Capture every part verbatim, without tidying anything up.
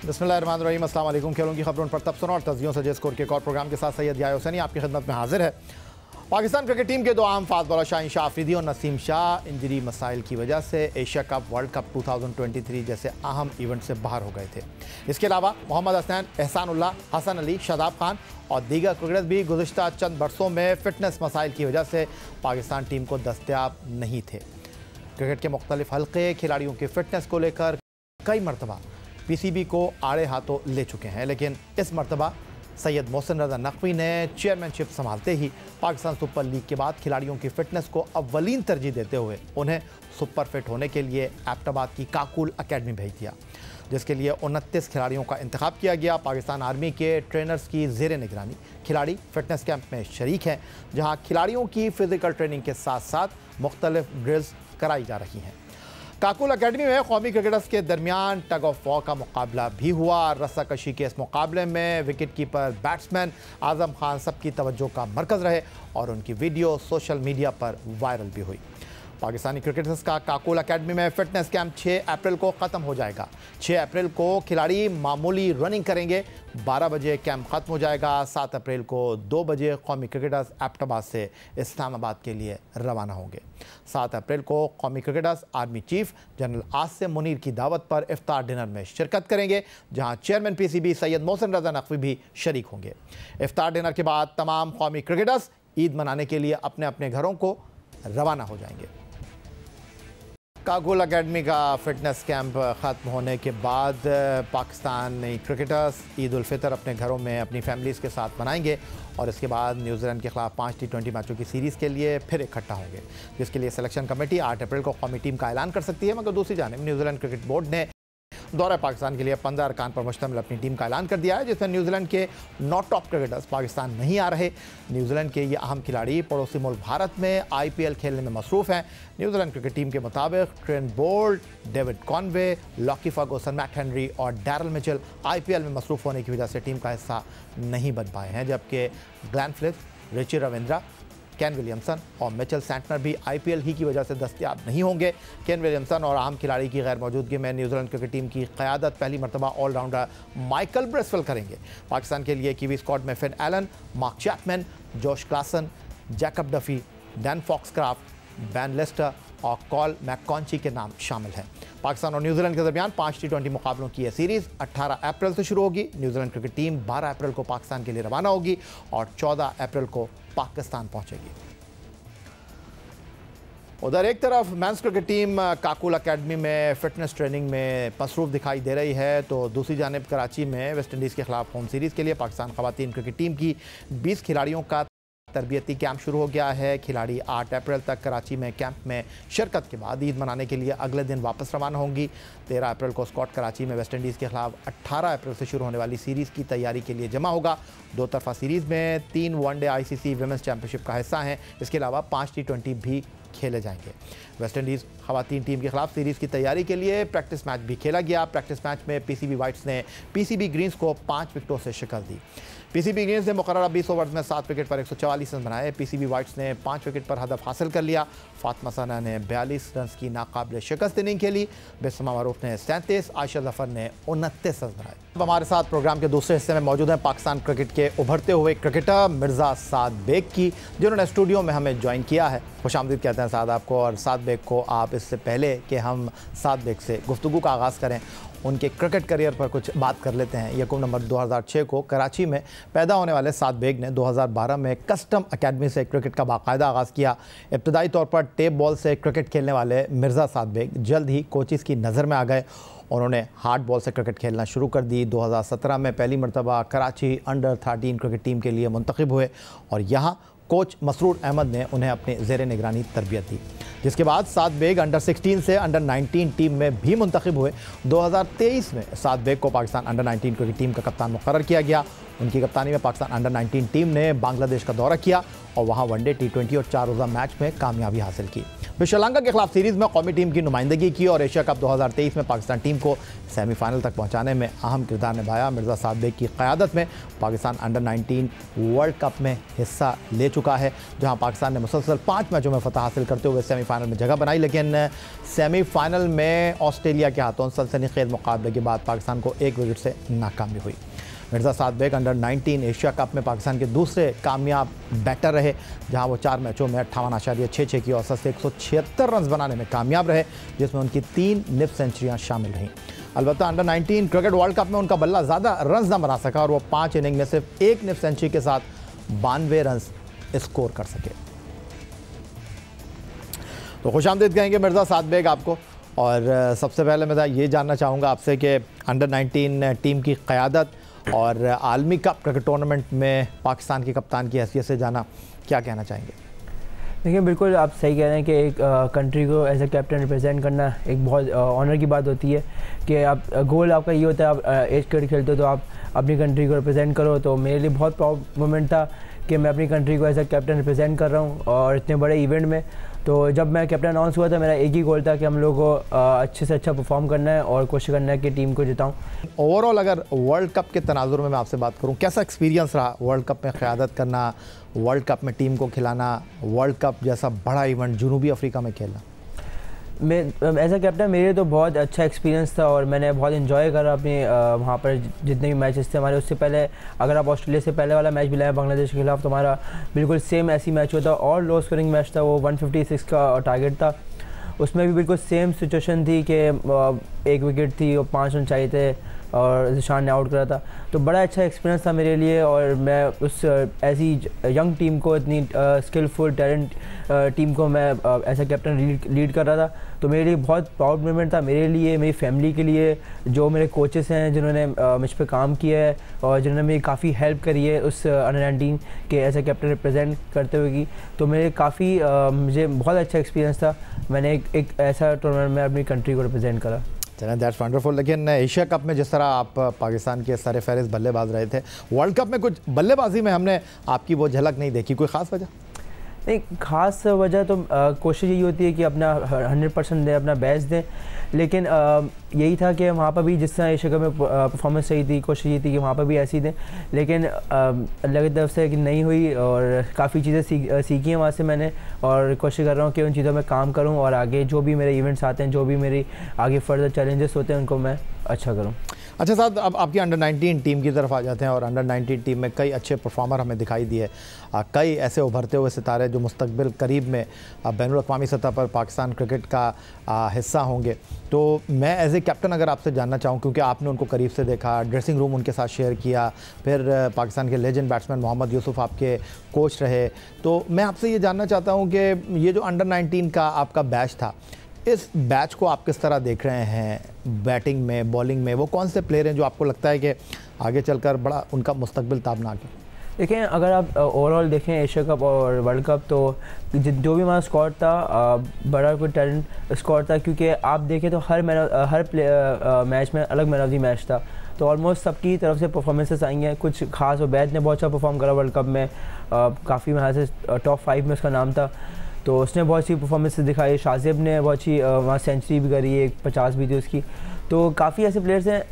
बिस्मिल्लाहिर्रहमानिर्रहीम, अस्सलाम वालेकुम। खेलों की खबरों पर तब सुनो और तस्जियों से स्कोर के एक और प्रोग्राम के साथ सैयद याया हुसैनी आपकी खिदमत में हाजिर है। पाकिस्तान क्रिकेट टीम के दो आम फास्ट बॉलर शाहीन शाह अफरीदी और नसीम शाह इंजरी मसाइल की वजह से एशिया कप, वर्ल्ड कप दो हज़ार तेईस जैसे अहम इवेंट से बाहर हो गए थे। इसके अलावा मोहम्मद हसनैन, एहसानुल्लाह, हसन अली, शादाब खान और दीगर क्रिकेटर्स भी गुज़िश्ता चंद बरसों में फिटनेस मसाइल की वजह से पाकिस्तान टीम को दस्तयाब नहीं थे। क्रिकेट के मुख्तलिफ हल्के खिलाड़ियों की फिटनेस को लेकर कई मरतबा पी सी बी को आड़े हाथों ले चुके हैं, लेकिन इस मरतबा सैयद मोहसिन रज़ा नकवी ने चेयरमैनशिप संभालते ही पाकिस्तान सुपर लीग के बाद खिलाड़ियों की फिटनेस को अव्वलीन तरजीह देते हुए उन्हें सुपर फिट होने के लिए एबटाबाद की काकुल अकेडमी भेज दिया, जिसके लिए उनतीस खिलाड़ियों का इंतखाब किया गया। पाकिस्तान आर्मी के ट्रेनर्स की ज़ेर निगरानी खिलाड़ी फिटनेस कैंप में शरीक हैं, जहाँ खिलाड़ियों की फ़िज़िकल ट्रेनिंग के साथ साथ मुख्तलिफ ड्रिल्स कराई जा रही हैं। काकुल अकेडमी में कौमी क्रिकेटर्स के दरमियान टग ऑफ वॉर का मुकाबला भी हुआ। रस्साकशी के इस मुकाबले में wicket keeper batsman Azam Khan सबकी तवज्जो का मरकज़ रहे और उनकी वीडियो सोशल मीडिया पर वायरल भी हुई। पाकिस्तानी क्रिकेटर्स का काकुल अकेडमी में फिटनेस कैंप छह अप्रैल को ख़त्म हो जाएगा। छह अप्रैल को खिलाड़ी मामूली रनिंग करेंगे, बारह बजे कैंप ख़त्म हो जाएगा। सात अप्रैल को दो बजे कौमी क्रिकेटर्स एबटाबाद से इस्लामाबाद के लिए रवाना होंगे। सात अप्रैल को कौमी cricketers army chief general Asim Munir की दावत पर इफ्तार डिनर में शिरकत करेंगे, जहां chairman P C B Syed Mohsin Raza Naqvi भी शरीक होंगे। इफ्तार डिनर के बाद तमाम कौमी क्रिकेटर्स ईद मनाने के लिए अपने अपने घरों को रवाना हो जाएंगे। काकुल अकेडमी का फिटनेस कैंप ख़त्म होने के बाद पाकिस्तानी क्रिकेटर्स ईद उल फितर अपने घरों में अपनी फैमिलीज़ के साथ मनाएंगे और इसके बाद न्यूजीलैंड के खिलाफ पाँच टी ट्वेंटी मैचों की सीरीज़ के लिए फिर इकट्ठा होंगे, जिसके लिए सिलेक्शन कमेटी आठ अप्रैल को कौमी टीम का ऐलान कर सकती है। मगर दूसरी जानिब न्यूजीलैंड क्रिकेट बोर्ड ने दौरा पाकिस्तान के लिए पंद्रह अरकान पर मुश्तमिल अपनी टीम का ऐलान कर दिया है, जिसमें न्यूजीलैंड के नौ टॉप क्रिकेटर्स पाकिस्तान नहीं आ रहे। न्यूजीलैंड के ये अहम खिलाड़ी पड़ोसी मुल्क भारत में आई पी एल खेलने में मसरूफ़ हैं। न्यूजीलैंड क्रिकेट टीम के मुताबिक Trent Boult, David Conway, Lockie Ferguson, Matt Henry और Daryl Mitchell I P L में मसरूफ़ होने की वजह से टीम का हिस्सा नहीं बन पाए हैं, जबकि Glenn Phillips, Rachin Ravindra, Kane Williamson और मिचेल सैंटनर भी आई पी एल ही की वजह से दस्तयाब नहीं होंगे। केन विलियमसन और अहम खिलाड़ी की गैर मौजूदगी में न्यूजीलैंड क्रिकेट टीम की क़यादत पहली मरतबा ऑलराउंडर माइकल ब्रेसवेल करेंगे। पाकिस्तान के लिए कीवी स्क्वाड में Finn Allen, Mark Chapman, Josh Clarkson, Jacob Duffy, Dan Foxcroft, Ben Lister और कॉल मैककॉन्ची के नाम शामिल हैं। पाकिस्तान और न्यूजीलैंड के दरमियान पाँच टी ट्वेंटी मुकाबलों की यह सीरीज़ अठारह अप्रैल से शुरू होगी। न्यूजीलैंड क्रिकेट टीम बारह अप्रैल को पाकिस्तान के लिए रवाना होगी और चौदह अप्रैल को पाकिस्तान पहुंचेगी। उधर एक तरफ men's cricket team Kakul academy में फिटनेस ट्रेनिंग में मसरूफ़ दिखाई दे रही है, तो दूसरी जानिब कराची में वेस्ट इंडीज़ के खिलाफ होम सीरीज़ के लिए पाकिस्तान ख़वातीन क्रिकेट टीम की बीस खिलाड़ियों का तरबियती कैंप शुरू हो गया है। खिलाड़ी आठ अप्रैल तक कराची में कैंप में शिरकत के बाद ईद मनाने के लिए अगले दिन वापस रवाना होंगी। तेरह अप्रैल को स्कॉट कराची में वेस्ट इंडीज़ के खिलाफ अट्ठारह अप्रैल से शुरू होने वाली सीरीज़ की तैयारी के लिए जमा होगा। दो तरफा सीरीज़ में तीन one day I C C women's championship का हिस्सा हैं। इसके अलावा पाँच टी ट्वेंटी भी खेले जाएंगे। वेस्ट इंडीज़ ख़वातीन टीम के खिलाफ सीरीज़ की तैयारी के लिए प्रैक्टिस मैच भी खेला गया। प्रैक्टिस मैच में पी सी बी वाइट्स ने पी सी बी ग्रीन्स को पाँच विकेटों से शिकस्त दी। पी सी बी ग्रीन्स ने मुकर्ररा बीस ओवर्स में सात विकेट पर एक सौ चवालीस रन बनाए। पी सी बी वाइट्स ने पाँच विकेट पर हदफ हासिल कर लिया। फातिमा सना ने बयालीस रन की नाकाबिल शिकस्त इनिंग खेली। बिस्मा मरूफ ने सैंतीस, आयशा जफर ने उनतीस रन बनाए। अब हमारे साथ प्रोग्राम के दूसरे हिस्से में मौजूद हैं पाकिस्तान क्रिकेट के उभरते हुए क्रिकेटर मिर्ज़ा साद बेग की, जिन्होंने स्टूडियो में हमें ज्वाइन किया है। खुशामदीद कहते हैं साद आपको। और साद बेग को आप इससे पहले कि हम साद बेग से गुफ्तगू का आगाज़ करें, उनके क्रिकेट करियर पर कुछ बात कर लेते हैं। यकम नवंबर दो हज़ार छह को कराची में पैदा होने वाले साद बेग ने दो हज़ार बारह में कस्टम अकेडमी से क्रिकेट का बाकायदा आगाज़ किया। इब्तदाई तौर पर टेप बॉल से क्रिकेट खेलने वाले मिर्ज़ा साद बेग जल्द ही कोचिज़ की नज़र में आ गए। उन्होंने हार्ड बॉल से क्रिकेट खेलना शुरू कर दी। दो हज़ार सत्रह में पहली मरतबा Karachi under thirteen cricket team के लिए मुंतखब हुए और यहाँ कोच मसरूर अहमद ने उन्हें अपने ज़ेर निगरानी तरबियत दी, जिसके बाद साद बेग अंडर सिक्सटीन से अंडर नाइनटीन टीम में भी मुंतखब हुए। दो हज़ार तेईस में साद बेग को Pakistan under nineteen cricket team का कप्तान मुकर्रर किया गया। उनकी कप्तानी में पाकिस्तान अंडर नाइनटीन टीम ने बांग्लादेश का दौरा किया और वहां वनडे, टी ट्वेंटी और चार रोज़ा मैच में कामयाबी हासिल की। वे श्रीलंका के खिलाफ सीरीज़ में कौमी टीम की नुमाइंदगी की और एशिया कप दो हज़ार तेईस में पाकिस्तान टीम को सेमीफाइनल तक पहुंचाने में अहम किरदार निभाया। मिर्ज़ा साद बेग की क़यादत में Pakistan under nineteen world cup में हिस्सा ले चुका चुका है, जहां पाकिस्तान ने मुसलसल पाँच मैचों में फतह हासिल करते हुए सेमीफाइनल में जगह बनाई। लेकिन सेमीफाइनल में ऑस्ट्रेलिया के हाथों सनसनीखेज मुकाबले के बाद पाकिस्तान को एक विकेट से नाकामी हुई। Mirza Saad Baig under nineteen Asia cup में पाकिस्तान के दूसरे कामयाब बैटर रहे, जहां वो चार मैचों में अट्ठावन आशारिया छः छः की औसत से एक सौ छिहत्तर रन बनाने में कामयाब रहे, जिसमें उनकी तीन निफ सेंचुरियाँ शामिल रहीं। अलबत्ता under nineteen cricket world cup में उनका बल्ला ज़्यादा रन न बना सका और वो पाँच इनिंग में सिर्फ एक निफ सेंचुरी के साथ बानवे रन स्कोर कर सके। तो खुशामदीद कहेंगे मिर्ज़ा साद बेग आपको। और सबसे पहले मैं ये जानना चाहूँगा आपसे कि अंडर नाइनटीन टीम की क़यादत और आलमी कप क्रिकेट टूर्नामेंट में पाकिस्तान की कप्तान की हैसियत से जाना, क्या कहना चाहेंगे? देखिए, बिल्कुल आप सही कह रहे हैं कि एक कंट्री को एज ए कैप्टन रिप्रेजेंट करना एक बहुत ऑनर की बात होती है कि आप गोल आपका ये होता है, आप एज क्रिकेट खेलते हो तो आप अपनी कंट्री को रिप्रेजेंट करो। तो मेरे लिए बहुत प्राउड मोमेंट था कि मैं अपनी कंट्री को एज ए कैप्टन रिप्रेजेंट कर रहा हूँ और इतने बड़े इवेंट में। तो जब मैं कैप्टन अनाउंस हुआ था, मेरा एक ही गोल था कि हम लोग को अच्छे से अच्छा परफॉर्म करना है और कोशिश करना है कि टीम को जिताऊं। ओवरऑल अगर वर्ल्ड कप के तनाजुर में मैं आपसे बात करूं, कैसा एक्सपीरियंस रहा वर्ल्ड कप में क़यादत करना, वर्ल्ड कप में टीम को खिलाना, वर्ल्ड कप जैसा बड़ा इवेंट जनूबी अफ्रीका में खेलना? मैं एज ए कैप्टन मेरे लिए तो बहुत अच्छा एक्सपीरियंस था और मैंने बहुत इन्जॉय करा अपने वहाँ पर जितने भी मैचेस थे हमारे। उससे पहले अगर आप ऑस्ट्रेलिया से पहले वाला मैच भी लाए बांग्लादेश के खिलाफ, तो हमारा बिल्कुल सेम ऐसी मैच होता और लो स्कोरिंग मैच था, वो एक सौ छप्पन का टारगेट था। उसमें भी बिल्कुल सेम सिचुएशन थी कि एक विकेट थी और पाँच रन चाहिए थे और ज़िशान ने आउट करा था। तो बड़ा अच्छा एक्सपीरियंस था मेरे लिए और मैं उस ऐसी यंग टीम को, इतनी स्किलफुल टैलेंट टीम को मैं ऐसा कैप्टन लीड लीड कर रहा था। तो मेरे लिए बहुत प्राउड मोमेंट था, मेरे लिए, मेरी फैमिली के लिए, जो मेरे कोचेस हैं जिन्होंने मुझ पर काम किया है और जिन्होंने मेरी काफ़ी हेल्प करी है उस अंडर नाइनटीन के एज ए कैप्टन रिप्रेजेंट करते हुए की। तो मेरे काफ़ी मुझे बहुत अच्छा एक्सपीरियंस था, मैंने एक, एक ऐसा टूर्नामेंट में अपनी कंट्री को रिप्रेजेंट करा। चलें, दैट्स वंडरफुल। लेकिन एशिया कप में जिस तरह आप पाकिस्तान के सर फहरिस्त बल्लेबाज रहे थे, वर्ल्ड कप में कुछ बल्लेबाजी में हमने आपकी वो झलक नहीं देखी, कोई ख़ास वजह? नहीं, ख़ास वजह तो आ, कोशिश यही होती है कि अपना हंड्रेड परसेंट दें, अपना बेस्ट दें। लेकिन आ, यही था कि वहाँ पर भी जिस तरह एशिया कप में परफॉर्मेंस सही थी, कोशिश ये थी कि वहाँ पर भी ऐसी दें। लेकिन अल्लाह की तरफ से कि नहीं हुई और काफ़ी चीज़ें सीख सीखी हैं वहाँ से मैंने, और कोशिश कर रहा हूँ कि उन चीज़ों में काम करूँ और आगे जो भी मेरे इवेंट्स आते हैं, जो भी मेरी आगे फर्दर चैलेंजेस होते हैं, उनको मैं अच्छा करूँ। अच्छा साहब, अब आपकी अंडर नाइनटीन टीम की तरफ आ जाते हैं और अंडर नाइनटीन टीम में कई अच्छे परफॉर्मर हमें दिखाई दिए, कई ऐसे उभरते हुए सितारे जो मुस्तकबिल करीब में बैनुल-अक़वामी सतह पर पाकिस्तान क्रिकेट का हिस्सा होंगे। तो मैं एज ए कैप्टन अगर आपसे जानना चाहूँ, क्योंकि आपने उनको करीब से देखा, ड्रेसिंग रूम उनके साथ शेयर किया, फिर पाकिस्तान के लेजेंड बैट्समैन मोहम्मद यूसुफ आपके कोच रहे, तो मैं आपसे ये जानना चाहता हूँ कि ये जो अंडर नाइनटीन का आपका बैच था, इस बैच को आप किस तरह देख रहे हैं? बैटिंग में, बॉलिंग में, वो कौन से प्लेयर हैं जो आपको लगता है कि आगे चलकर बड़ा उनका मुस्तकबिल ताबनाक है? देखें, अगर आप ओवरऑल देखें एशिया कप और वर्ल्ड कप, तो जो भी हमारा स्क्वाड था बड़ा कोई टैलेंट स्क्वाड था, क्योंकि आप देखें तो हर मैन हर प्ले मैच में अलग मैन ऑफ द मैच था। तो ऑलमोस्ट सबकी तरफ से परफॉर्मेंसेस आई हैं, कुछ खास। और बैच ने बहुत अच्छा परफॉर्म करा वर्ल्ड कप में, काफ़ी वहाँ से टॉप फाइव में उसका नाम था, तो उसने बहुत सी परफॉर्मेंसेस दिखाई। शाजिब ने बहुत अच्छी वहाँ सेंचुरी भी करी, एक पचास भी थी उसकी। तो काफ़ी ऐसे प्लेयर्स हैं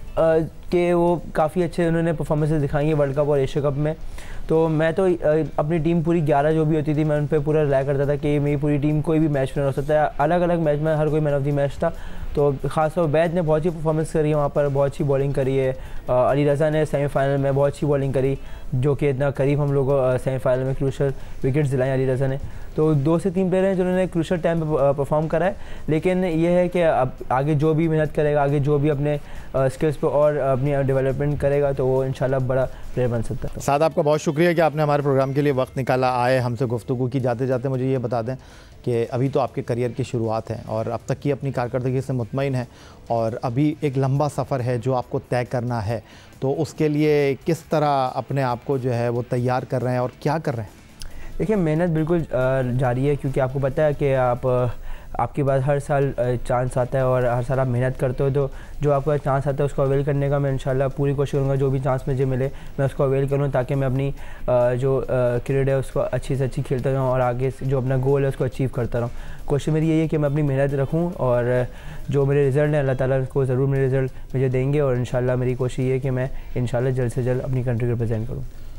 कि वो काफ़ी अच्छे उन्होंने परफॉर्मेंसेस दिखाई हैं वर्ल्ड कप और एशिया कप में। तो मैं तो अपनी टीम पूरी ग्यारह जो भी होती थी, मैं उन पर पूरा रिलाय करता था कि मेरी पूरी टीम कोई भी मैच में हो सकता है, अलग अलग मैच में हर कोई मैन ऑफ द मैच था। तो खासतौर पर बैच ने बहुत अच्छी परफॉर्मेंस करी है वहाँ पर, बहुत अच्छी बॉलिंग करी है। अली रज़ा ने सेमीफाइनल में बहुत अच्छी बॉलिंग करी, जो कि इतना करीब हम लोग को सेमीफाइनल में क्रूशल विकेट्स दिलाए अली रज़ा ने। तो दो से तीन प्लेयर हैं जिन्होंने क्रूशल टाइम पे परफॉर्म करा है। लेकिन ये है कि अब आगे जो भी मेहनत करेगा, आगे जो भी अपने स्किल्स पे और अपनी डेवलपमेंट करेगा, तो वो इंशाल्लाह बड़ा प्लेयर बन सकता है। साद, आपका बहुत शुक्रिया कि आपने हमारे प्रोग्राम के लिए वक्त निकाला, आए हमसे गुफ्तगू की। जाते जाते मुझे ये बता दें कि अभी तो आपके करियर की शुरुआत है और अब तक की अपनी कारकर्दगी से मुतमईन है और अभी एक लंबा सफ़र है जो आपको तय करना है, तो उसके लिए किस तरह अपने आप को जो है वो तैयार कर रहे हैं और क्या कर रहे हैं? देखिए, मेहनत बिल्कुल जारी है, क्योंकि आपको पता है कि आप आपके पास हर साल चांस आता है और हर साल आप मेहनत करते हो, तो जो आपका चांस आता है उसको अवेल करने का मैं इंशाल्लाह पूरी कोशिश करूँगा। जो भी चांस मुझे मिले मैं उसको अवेल करूँ, ताकि मैं अपनी जो क्रिकेट है उसको अच्छी से अच्छी खेलता रहूँ और आगे जो अपना गोल है उसको अचीव करता रहूँ। कोशिश मेरी यही है कि मैं अपनी मेहनत रखूँ और जो मेरे रिज़ल्ट हैं अल्लाह ताला को ज़रूर मेरे रिज़ल्ट मुझे देंगे और इंशाल्लाह मेरी कोशिश ये है कि मैं इंशाल्लाह जल्द से जल्द अपनी कंट्री को रिप्रेजेंट करूँ।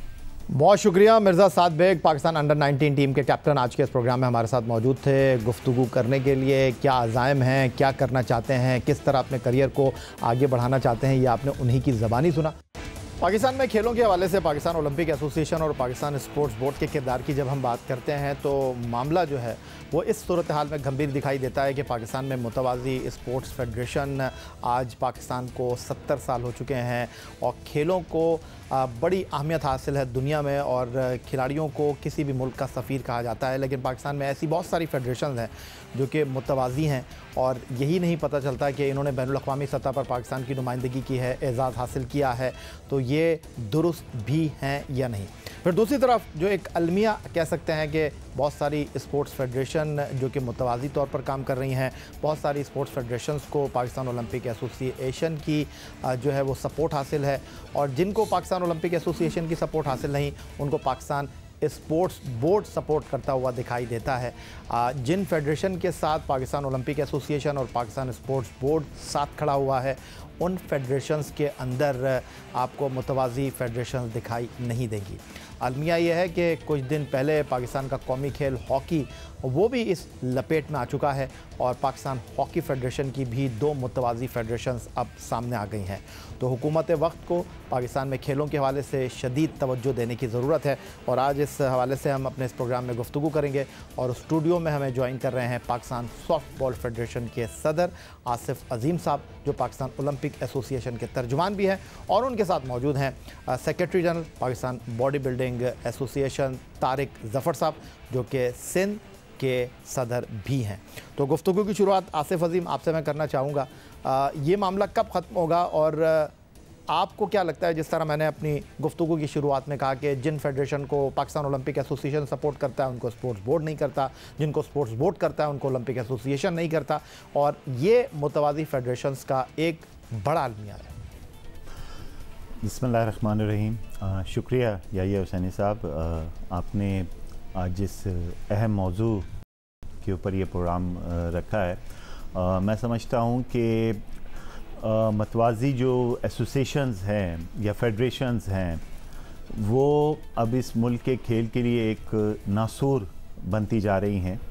बहुत शुक्रिया Mirza Saad Baig, Pakistan under nineteen team के कैप्टन, आज के इस प्रोग्राम में हमारे साथ मौजूद थे गुफ्तगू करने के लिए। क्या अज़ाइम हैं, क्या करना चाहते हैं, किस तरह अपने करियर को आगे बढ़ाना चाहते हैं, ये आपने उन्हीं की ज़बानी सुना। पाकिस्तान में खेलों के हवाले से पाकिस्तान ओलंपिक एसोसिएशन और पाकिस्तान स्पोर्ट्स बोर्ड के किरदार की जब हम बात करते हैं तो मामला जो है वो इस सूरत हाल में गंभीर दिखाई देता है कि पाकिस्तान में मुतवाज़ी स्पोर्ट्स फेडरेशन, आज पाकिस्तान को सत्तर साल हो चुके हैं और खेलों को बड़ी अहमियत हासिल है दुनिया में और खिलाड़ियों को किसी भी मुल्क का सफ़ीर कहा जाता है। लेकिन पाकिस्तान में ऐसी बहुत सारी फेडरेशन हैं जो कि मुतवाज़ी हैं और यही नहीं पता चलता कि इन्होंने बैनुल-अक़वामी सतह पर पाकिस्तान की नुमाइंदगी की है, एज़ाज़ हासिल किया है, तो ये दुरुस्त भी हैं या नहीं। फिर दूसरी तरफ जो एक अलमिया कह सकते हैं कि बहुत सारी स्पोर्ट्स फेडरेशन जो कि मुतवाज़ी तौर पर काम कर रही हैं, बहुत सारी स्पोर्ट्स फेडरेशंस को पाकिस्तान ओलंपिक एसोसिएशन की जो है वो सपोर्ट हासिल है और जिनको पाकिस्तान ओलंपिक एसोसिएशन की सपोर्ट हासिल नहीं उनको पाकिस्तान स्पोर्ट्स बोर्ड सपोर्ट करता हुआ दिखाई देता है। जिन फेडरेशन के साथ पाकिस्तान ओलंपिक एसोसिएशन और पाकिस्तान स्पोर्ट्स बोर्ड साथ खड़ा हुआ है उन फेडरेशंस के अंदर आपको मुतवाज़ी फेडरेशंस दिखाई नहीं देंगी। अलमिया ये है कि कुछ दिन पहले पाकिस्तान का कौमी खेल हॉकी वो भी इस लपेट में आ चुका है और पाकिस्तान हॉकी फेडरेशन की भी दो मुतवाज़ी फेडरेशंस अब सामने आ गई हैं। तो हुकूमत वक्त को पाकिस्तान में खेलों के हवाले से शदीद तवज्जो देने की ज़रूरत है और आज इस हवाले से हम अपने इस प्रोग्राम में गुफ्तगू करेंगे और स्टूडियो में हमें ज्वाइन कर रहे हैं पाकिस्तान सॉफ्ट बॉल फेडरेशन के सदर आसिफ अजीम साहब, जो पाकिस्तान ओलंपिक एसोसिएशन के तर्जुमान भी हैं, और उनके साथ मौजूद हैं secretary general Pakistan body building association Tariq Zafar साहब, जो कि सिंध के सदर भी हैं। तो गुफ्तगू की शुरुआत आसिफ अजीम आपसे मैं करना चाहूँगा, ये मामला कब ख़त्म होगा और आपको क्या लगता है, जिस तरह मैंने अपनी गुफ्तगू की शुरुआत में कहा कि जिन फेडरेशन को पाकिस्तान ओलंपिक एसोसिएशन सपोर्ट करता है उनको स्पोर्ट्स बोर्ड नहीं करता, जिनको स्पोर्ट्स बोर्ड करता है उनको ओलंपिक एसोसिएशन नहीं करता, और ये मुतवाज़ी फेडरेशंस का एक बड़ा अलमिया है। बिस्मिल्लाहिर्रहमानिर्रहीम। शुक्रिया याहिया हुसैनी साहब, आपने आज जिस अहम मौजू के ऊपर ये प्रोग्राम रखा है। आ, मैं समझता हूँ कि मतवाज़ी जो एसोसिएशंस हैं या फेडरेशंस हैं वो अब इस मुल्क के खेल के लिए एक नासूर बनती जा रही हैं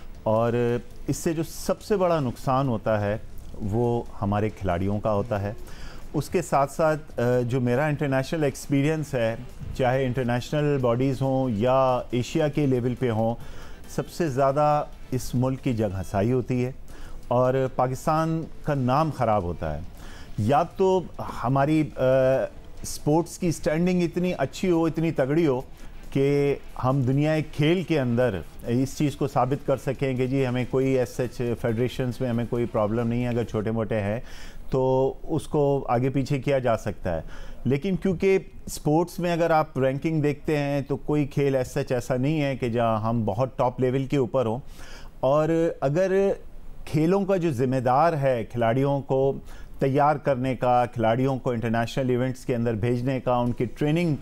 और इससे जो सबसे बड़ा नुकसान होता है वो हमारे खिलाड़ियों का होता है। उसके साथ साथ जो मेरा इंटरनेशनल एक्सपीरियंस है, चाहे इंटरनेशनल बॉडीज़ हों या एशिया के लेवल पे हों, सबसे ज़्यादा इस मुल्क की जगहसाई होती है और पाकिस्तान का नाम ख़राब होता है। या तो हमारी स्पोर्ट्स की स्टैंडिंग इतनी अच्छी हो, इतनी तगड़ी हो कि हम दुनिया खेल के अंदर इस चीज़ को साबित कर सकें कि जी हमें कोई एज सच फेडरेशंस में हमें कोई प्रॉब्लम नहीं है, अगर छोटे मोटे हैं तो उसको आगे पीछे किया जा सकता है। लेकिन क्योंकि स्पोर्ट्स में अगर आप रैंकिंग देखते हैं तो कोई खेल एज सच ऐसा नहीं है कि जहां हम बहुत टॉप लेवल के ऊपर हों, और अगर खेलों का जो ज़िम्मेदार है खिलाड़ियों को तैयार करने का, खिलाड़ियों को इंटरनेशनल इवेंट्स के अंदर भेजने का, उनकी ट्रेनिंग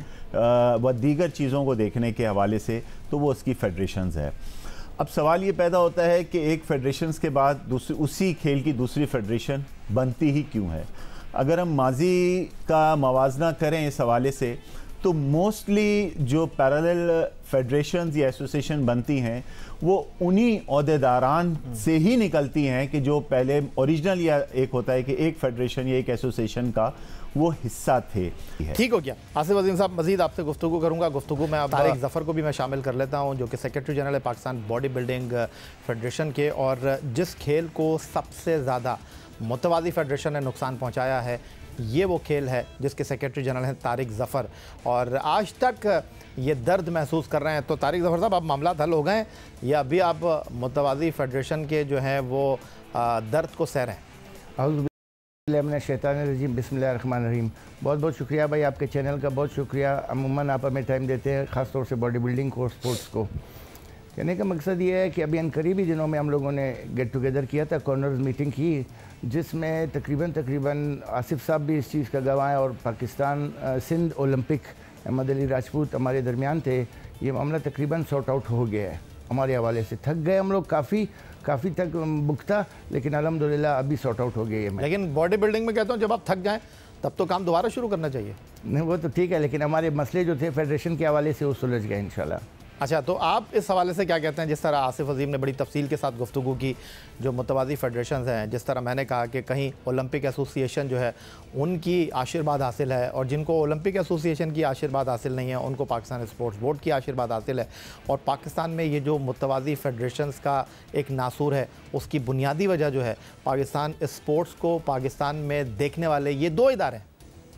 व दीगर चीज़ों को देखने के हवाले से, तो वो उसकी फेडरेशंस है। अब सवाल ये पैदा होता है कि एक फेडरेशंस के बाद दूसरी उसी खेल की दूसरी फेडरेशन बनती ही क्यों है। अगर हम माजी का मवाजना करें इस हवाले से तो मोस्टली जो पैरेलल फेडरेशंस या एसोसिएशन बनती हैं वो उन्हीं ओहदेदारान से ही निकलती हैं कि जो पहले ओरिजिनल या एक होता है कि एक फेडरेशन या एक एसोसिएशन का वो हिस्सा थे। ठीक हो गया आसिफ अजीम साहब, मजीद आपसे गुफ्तगू करूंगा। गुफ्तगू में अब तारिक ज़फ़र को भी मैं शामिल कर लेता हूं, जो कि सेक्रेटरी जनरल है पाकिस्तान बॉडी बिल्डिंग फेडरेशन के, और जिस खेल को सबसे ज़्यादा मुतवाज़ी फेडरेशन ने नुकसान पहुँचाया है ये वो खेल है जिसके सेक्रेटरी जनरल हैं तारिक ज़फ़र, और आज तक ये दर्द महसूस कर रहे हैं। तो तारिक ज़फ़र साहब, अब मामला हल हो गए या अभी आप मुतवाज़ी फेडरेशन के जो हैं वो दर्द को सह रहे हैं? शैतानिर्रजीम, बिस्मिल्लाहिर्रहमानिर्रहीम। बहुत बहुत शुक्रिया भाई, आपके चैनल का बहुत शुक्रिया। अमूमन आप हमें टाइम देते हैं, ख़ास तौर से बॉडी बिल्डिंग को, स्पोर्ट्स को। कहने का मकसद ये है कि अभी इन करीबी दिनों में हम लोगों ने गेट टुगेदर किया था, कॉर्नर्स मीटिंग की, जिसमें तकरीबन तकरीबन आसिफ साहब भी इस चीज़ का गवाह है और पाकिस्तान सिंध ओलंपिक अहमद अली राजपूत हमारे दरमियान थे। ये मामला तकरीबन सॉर्ट आउट हो गया है हमारे हवाले से। थक गए हम लोग, काफ़ी काफ़ी तक बुक था, लेकिन अल्हम्दुलिल्लाह अभी सॉर्ट आउट हो गया है। लेकिन बॉडी बिल्डिंग में कहता हूँ जब आप थक जाएं तब तो काम दोबारा शुरू करना चाहिए। नहीं वो तो ठीक है, लेकिन हमारे मसले जो थे फेडरेशन के हवाले से वो सुलझ गए इंशाल्लाह। अच्छा, तो आप इस हवाले से क्या कहते हैं? जिस तरह आसिफ अजीम ने बड़ी तफसील के साथ गुफ्तगू की, जो मुतवाज़ी फेडरेशन हैं, जिस तरह मैंने कहा कि कहीं ओलंपिक एसोसिएशन जो है उनकी आशीर्वाद हासिल है, और जिनको ओलंपिक एसोसिएशन की आशीर्वाद हासिल नहीं है उनको पाकिस्तान स्पोर्ट्स बोर्ड की आशीर्वाद हासिल है, और पाकिस्तान में ये जो मुतवाज़ी फेडरेशंस का एक नासूर है उसकी बुनियादी वजह जो है पाकिस्तान स्पोर्ट्स को पाकिस्तान में देखने वाले ये दो इदारे हैं।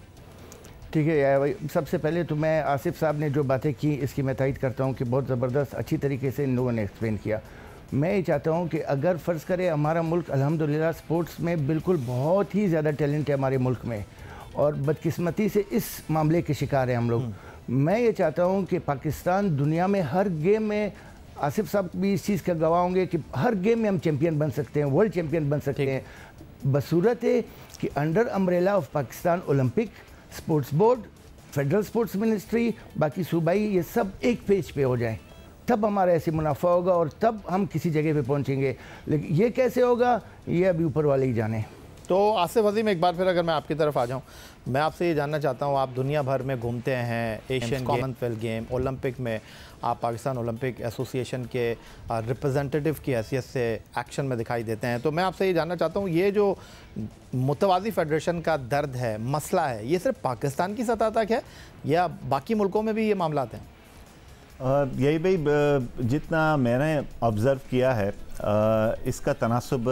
ठीक है यार भाई, सबसे पहले तो मैं आसिफ साहब ने जो बातें की इसकी मैं तायद करता हूँ कि बहुत ज़बरदस्त अच्छी तरीके से इन लोगों ने एक्सप्लेन किया। मैं ये चाहता हूँ कि अगर फ़र्ज़ करें हमारा मुल्क अल्हम्दुलिल्लाह स्पोर्ट्स में बिल्कुल बहुत ही ज़्यादा टैलेंट है हमारे मुल्क में, और बदकिस्मती से इस मामले के शिकार हैं हम लोग। मैं ये चाहता हूँ कि पाकिस्तान दुनिया में हर गेम में, आसिफ साहब भी इस चीज़ का गवाह होंगे कि हर गेम में हम चैम्पियन बन सकते हैं, वर्ल्ड चैम्पियन बन सकते हैं, बसूरत है कि under umbrella of Pakistan olympic, sports board, federal sports ministry, बाकी सूबाई, ये सब एक पेज पे हो जाए, तब हमारा ऐसे मुनाफा होगा और तब हम किसी जगह पे पहुंचेंगे। लेकिन ये कैसे होगा ये अभी ऊपर वाले ही जाने। तो आसिफ अजीम, एक बार फिर अगर मैं आपकी तरफ आ जाऊं, मैं आपसे ये जानना चाहता हूं, आप दुनिया भर में घूमते हैं, एशियन कॉमनवेल्थ गेम, ओलंपिक में आप पाकिस्तान ओलंपिक एसोसिएशन के रिप्रेजेंटेटिव की हैसियत से एक्शन में दिखाई देते हैं, तो मैं आपसे ये जानना चाहता हूं, ये जो मुतवाज़ी फेडरेशन का दर्द है, मसला है, ये सिर्फ पाकिस्तान की सतह तक है या बाकी मुल्कों में भी ये मामलात हैं? यही भाई जितना मैंने ऑब्ज़र्व किया है, आ, इसका तनासुब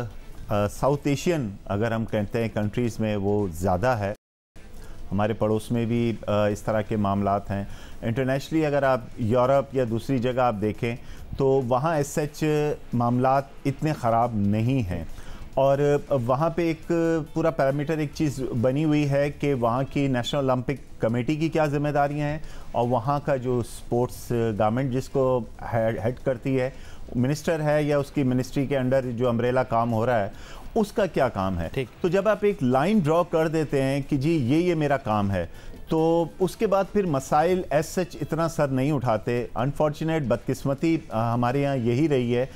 साउथ एशियन अगर हम कहते हैं कंट्रीज़ में वो ज़्यादा है। हमारे पड़ोस में भी आ, इस तरह के मामलात हैं। इंटरनेशनली अगर आप यूरोप या दूसरी जगह आप देखें तो वहाँ एज सच मामलात इतने ख़राब नहीं हैं, और वहाँ पे एक पूरा पैरामीटर एक चीज़ बनी हुई है कि वहाँ की नेशनल ओलंपिक कमेटी की क्या जिम्मेदारियाँ हैं, और वहाँ का जो स्पोर्ट्स गवर्नमेंट जिसको हेड करती है, मिनिस्टर है या उसकी मिनिस्ट्री के अंडर जो अम्ब्रेला काम हो रहा है, उसका क्या काम है। तो जब आप एक लाइन ड्रॉ कर देते हैं कि जी ये ये मेरा काम है, तो उसके बाद फिर मसाइल एज सच इतना सर नहीं उठाते। अनफॉर्चुनेट बदकिस्मती हमारे यहाँ यही रही है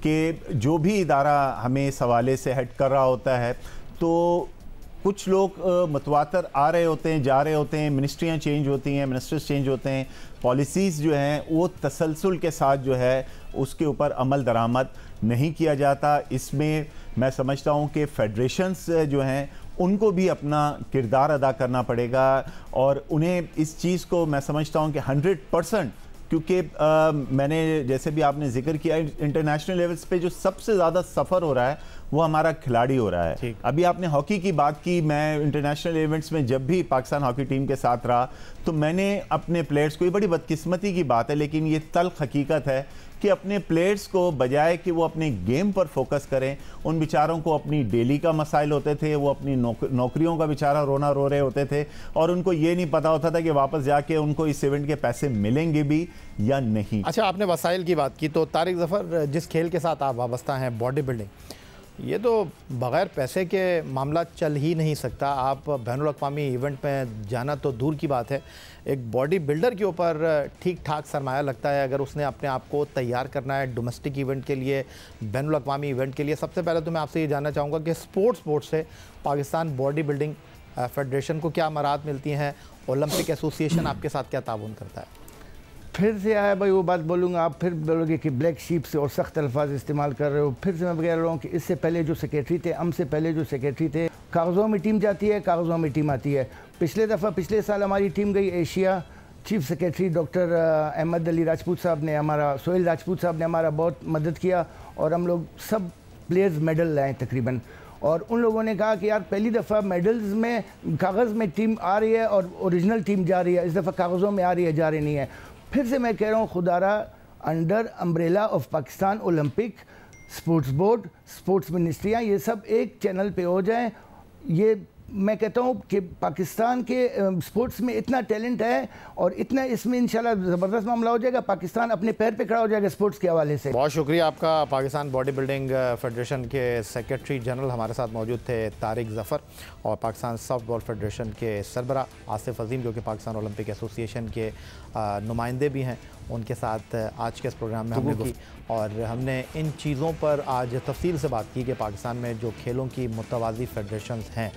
कि जो भी इदारा हमें इस हवाले से हेड कर रहा होता है, तो कुछ लोग मतवातर आ रहे होते हैं, जा रहे होते हैं, मिनिस्ट्रियाँ चेंज होती हैं, मिनिस्टर्स चेंज होते हैं, पॉलिसीज़ जो हैं वो तसलसल के साथ जो है उसके ऊपर अमल दरामद नहीं किया जाता। इसमें मैं समझता हूँ कि फेडरेशंस जो हैं उनको भी अपना किरदार अदा करना पड़ेगा, और उन्हें इस चीज़ को मैं समझता हूँ कि हंड्रेड परसेंट, क्योंकि आ, मैंने जैसे भी आपने जिक्र किया, इंटरनेशनल लेवल्स पे जो सबसे ज़्यादा सफ़र हो रहा है वो हमारा खिलाड़ी हो रहा है। अभी आपने हॉकी की बात की, मैं इंटरनेशनल इवेंट्स में जब भी पाकिस्तान हॉकी टीम के साथ रहा तो मैंने अपने प्लेयर्स को, ये बड़ी बदकिस्मती की बात है लेकिन ये तल्ख हकीकत है कि अपने प्लेयर्स को बजाय कि वो अपने गेम पर फोकस करें, उन बेचारों को अपनी डेली का मसाइल होते थे, वो अपनी नौक, नौकरियों का बेचारा रोना रो रहे होते थे, और उनको ये नहीं पता होता था कि वापस जाके उनको इस इवेंट के पैसे मिलेंगे भी या नहीं। अच्छा, आपने वसाइल की बात की, तो तारिक ज़फ़र, जिस खेल के साथ आप वाबस्ता हैं, बॉडी बिल्डिंग, ये तो बग़ैर पैसे के मामला चल ही नहीं सकता। आप बैनुल अक़वामी इवेंट में जाना तो दूर की बात है, एक बॉडी बिल्डर के ऊपर ठीक ठाक सरमाया लगता है अगर उसने अपने आप को तैयार करना है डोमेस्टिक इवेंट के लिए, बैनुल अक़वामी इवेंट के लिए। सबसे पहले तो मैं आपसे ये जानना चाहूँगा कि स्पोर्ट्स बोर्ड से पाकिस्तान बॉडी बिल्डिंग फेडरेशन को क्या मराहत मिलती हैं, ओलंपिक एसोसिएशन आपके साथ क्या ताउन करता है? फिर से आया भाई वो बात बोलूँगा, आप फिर बोलोगे कि ब्लैक शीप से और सख्त अल्फाज इस्तेमाल कर रहे हो। फिर से मैं कह रहा हूँ कि इससे पहले जो सेक्रेटरी थे, हमसे पहले जो सेक्रेटरी थे, कागज़ों में टीम जाती है, कागज़ों में टीम आती है। पिछले दफ़ा पिछले साल हमारी टीम गई Asia, chief secretary doctor Ahmed Ali Rajput साहब ने हमारा, सोहेल राजपूत साहब ने हमारा बहुत मदद किया, और हम लोग सब प्लेयर्स मेडल लाए तकरीबन। और उन लोगों ने कहा कि यार पहली दफ़ा मेडल्स में कागज़ में टीम आ रही है और ओरिजिनल टीम जा रही है, इस दफ़ा कागज़ों में आ रही है, जा रही नहीं है। फिर से मैं कह रहा हूँ, खुदारा under umbrella of Pakistan olympic, sports board, sports मिनिस्ट्रियाँ, ये सब एक चैनल पे हो जाए। ये मैं कहता हूँ कि पाकिस्तान के स्पोर्ट्स में इतना टैलेंट है और इतना इसमें इंशाल्लाह ज़बरदस्त मामला हो जाएगा, पाकिस्तान अपने पैर पे खड़ा हो जाएगा स्पोर्ट्स के हवाले से। बहुत शुक्रिया आपका। पाकिस्तान बॉडी बिल्डिंग फेडरेशन के सेक्रेटरी जनरल हमारे साथ मौजूद थे तारिक ज़फ़र, और पाकिस्तान सॉफ्ट बॉल फेडरेशन के सरबरा आसिफ अजीम, जो कि पाकिस्तान ओलंपिक एसोसिएशन के नुमाइंदे भी हैं, उनके साथ आज के इस प्रोग्राम में हमने की, और हमने इन चीज़ों पर आज तफसील से बात की कि पाकिस्तान में जो खेलों की मुतवाज़ी फेडरेशंस हैं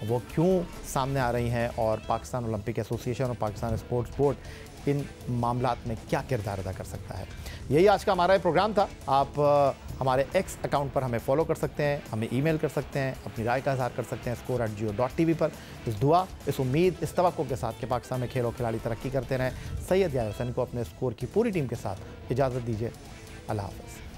वो क्यों सामने आ रही हैं और पाकिस्तान ओलंपिक एसोसिएशन और पाकिस्तान स्पोर्ट्स बोर्ड इन मामलात में क्या किरदार अदा कर सकता है। यही आज का हमारा प्रोग्राम था। आप हमारे एक्स अकाउंट पर हमें फॉलो कर सकते हैं, हमें ईमेल कर सकते हैं, अपनी राय का इजहार कर सकते हैं score at Geo dot T V पर। इस दुआ, इस उम्मीद, इस तवक्को के साथ कि पाकिस्तान में खेल और खिलाड़ी तरक्की करते रहें, सैयद याहिया हुसैन को अपने स्कोर की पूरी टीम के साथ इजाज़त दीजिए। अल्लाह हाफ़िज़।